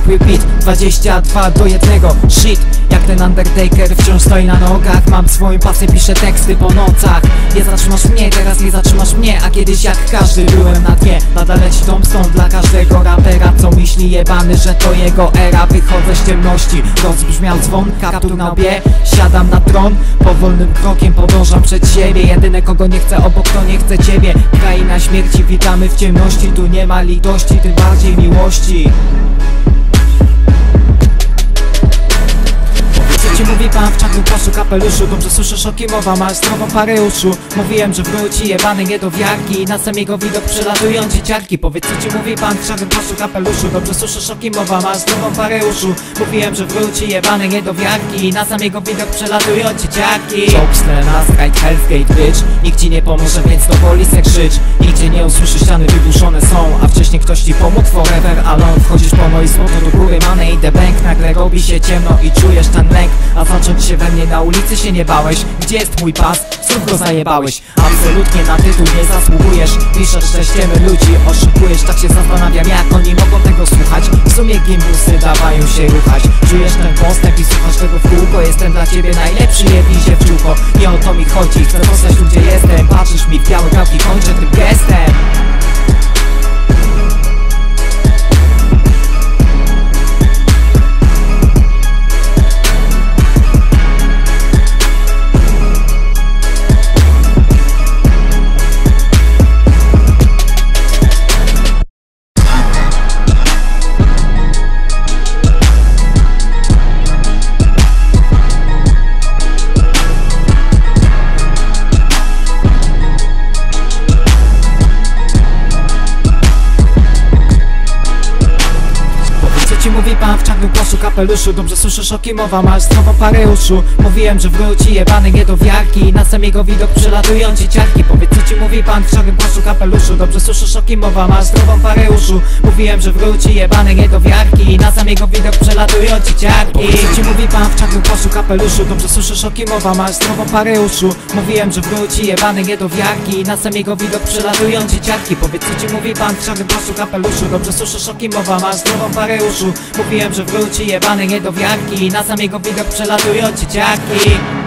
zwykły beat 22-1, shit. Jak ten Undertaker wciąż stoi na nogach. Mam swoją pasję, piszę teksty po nocach. Nie zatrzymasz mnie, teraz nie zatrzymasz mnie. A kiedyś jak każdy byłem na dnie. Nadal leci Tombstone dla każdego rapera, co myśli jebany, że to jego era. Wychodzę z ciemności, rozbrzmiał dzwon, kaptur na łbie. Siadam na tron, powolnym krokiem podążam przed siebie. Jedyne kogo nie chcę obok, to nie chcę ciebie. Kraina śmierci, witamy w ciemności. Tu nie ma litości, tym bardziej miłości. Co ci mówi pan w czarnym płaszczu, kapeluszu? Dobrze słyszysz, o kim mowa, masz zdrową parę uszu. Mówiłem, że wróci jebany niedowiarki. Na sam jego widok przelatują dzieciarki. Powiedz, co ci mówi pan w czarnym płaszczu, kapeluszu? Dobrze słyszysz, o kim mowa, masz zdrową parę uszu. Mówiłem, że wróci jebany niedowiarki. Na sam jego widok przelatują dzieciarki. Chokeslam, Strike, Hellgate, bitch. Nikt ci nie pomoże, więc do woli se krzycz. Nigdzie nie usłyszy, ściany wybuszone są. A wcześniej ktoś ci pomógł, forever alone. Wchodzisz po moje słowo do góry, money the bank. Nagle robi się ciemno i czujesz ten lęk. A zacząć się we mnie na ulicy się nie bałeś. Gdzie jest mój pas? Znów go zajebałeś. Absolutnie na tytuł nie zasługujesz. Piszesz, że ściemy ludzi oszukujesz. Tak się zastanawiam, jak oni mogą tego słuchać. W sumie gimbusy dawają się ruchać. Czujesz ten postęp i słuchasz tego w kółko. Jestem dla ciebie najlepszy, jebnij się w czółko. Nie o to mi chodzi, chcę zostać tu, gdzie jestem. Patrzysz mi w białe kawki, kończę tym gestem. Mówi pan w czarnym płaszczu, kapeluszu. Dobrze słyszysz, o kim mowa, masz zdrową parę uszu. Mówiłem, że wróci jebany niedowiarki. Na sam jego widok przelatują dzieciarki. Powiedz, co ci mówi pan w czarnym płaszczu, kapeluszu. Dobrze słyszysz, o kim mowa, masz zdrową parę uszu. Mówiłem, że wróci jebany niedowiarki. Na sam jego widok przelatują dzieciarki. Powiedz, co ci mówi pan w czarnym płaszczu, kapeluszu. Dobrze słyszysz, o kim mowa, masz zdrową parę uszu. Mówiłem, że wróci jebany niedowiarki. Na sam jego widok przelatują dzieciarki. Powiedz, co ci mówi pan w czarnym płaszczu, kapeluszu. Dobrze słyszysz, o kim mowa, masz zdrową parę uszu. Mówiłem, że wróci jebany niedowiarki. Na sam jego widok przelatują dzieciaki.